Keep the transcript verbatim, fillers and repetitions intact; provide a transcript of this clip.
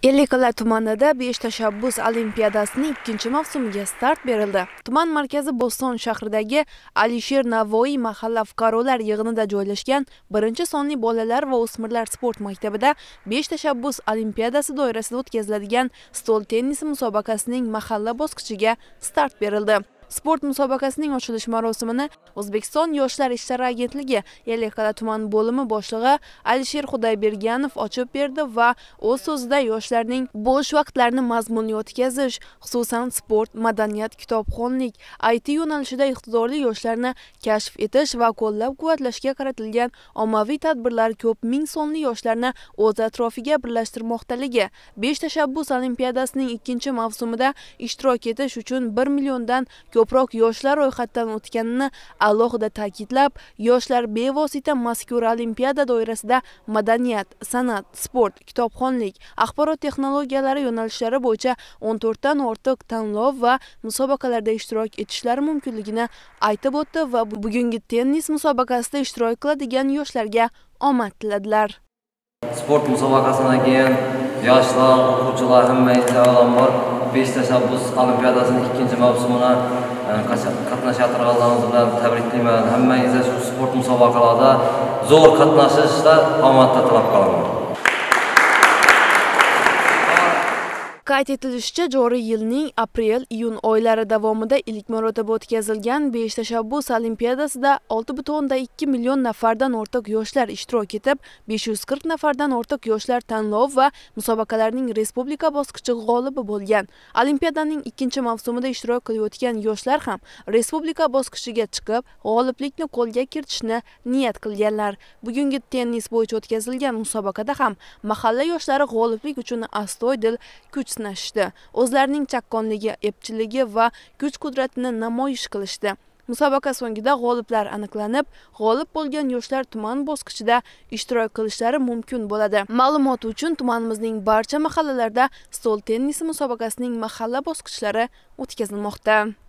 Ellikqal'a tumanida besh tashabbus olimpiadasining ikkinchi mavsumiga start berildi. Tuman markazi Bo'ston shahridagi Alisher Navoiy mahalla fuqarolar yig'inida joylashgan birinchi sonli bolalar va o'smirlar sport maktabida besh tashabbus olimpiadasi doirasida o'tkaziladigan stol tennisi musobaqasining mahalla bosqichiga start berildi. Sport musobaqasining ochilish marosimini O'zbekiston Yoshlar ishlari agentligi Ellikqal'a tuman bo'limi boshlig'i Alisher Xudoyberganov ochib berdi va o'z so'zida yoshlarning bo'sh vaqtlarini mazmunli o'tkazish, xususan sport, madaniyat, kitobxonlik, I T yo'nalishida iqtidorli yoshlarni kashf etish va qo'llab-quvvatlashga qaratilgan ommaviy tadbirlar ko'p ming sonli yoshlarni o'z atrofiga birlashtirmoqdaligi, besh tashabbus olimpiadasining ikkinchi mavsumida ishtirok etish uchun bir milliondan ko'proq yoshlar ro'yxatdan o'tganini alohida ta'kidlab, yoshlar bevosita mazkur olimpiada doirasida madaniyat, san'at, sport, kitobxonlik, axborot texnologiyalari yo'nalishlari bo'yicha o'n to'rtdan ortiq tanlov va musobaqalarda ishtirok etishlari mumkinligini aytib o'tdi va bugungi tennis musobaqasida ishtirok qiladigan yoshlarga omad tiladilar. Sport musobaqasidan keyin yoshlar, o'quvchilar hamma avvalambor besh tashabbus olimpiadasining ikkinchi mavsumini qatnashayotganlarimiz bilan tabriklayman. Hammangizga shu sport musobaqalarida zo'r qatnashishda omad tilab qolaman. Qayd etilishicha, joriy yilning aprel-iyun oylari davomida ilk marotaba o'tkazilgan besh tashabbus olimpiadasida olti butun ikki million nafardan ortiq yoshlar ishtirok etib, besh yuz qirq nafardan ortiq yoshlar tanlov va musobaqalarning respublika bosqichi g'olibi bo'lgan. Olimpiadaning ikkinchi mavsumida ishtirok qilayotgan yoshlar ham respublika bosqichiga chiqib, g'oliblikni qo'lga kiritishni niyat qilganlar. Bugungi tennis bo'yicha o'tkazilgan musobaqada ham mahalla yoshlari g'oliblik uchun astoydil kuch sinashdi. O'zlarining chaqqonligi, epchilligi va kuch-qudratini namoyish qilishdi. Musobaqa so'ngida g'oliblar aniqlanib, g'olib bo'lgan yoshlar tuman bosqichida ishtirok qilishlari mumkin bo'ladi. Ma'lumot uchun tumanimizning barcha mahallalarida stol tennisi musobaqasining mahalla bosqichlari o'tkazilmoqda.